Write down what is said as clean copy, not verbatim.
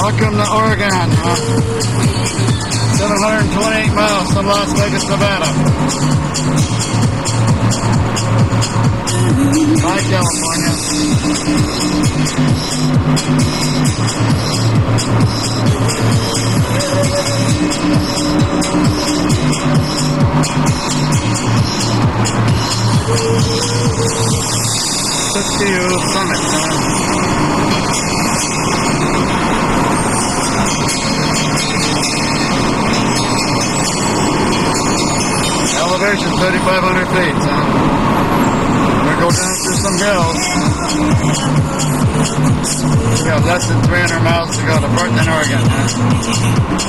Welcome to Oregon, 728 miles from Las Vegas, Nevada. Bye, California. Siskiyou Summit, Elevation 3,500 feet, son. We're going to go down through some hills. We got less than 300 miles to go to Portland, Oregon,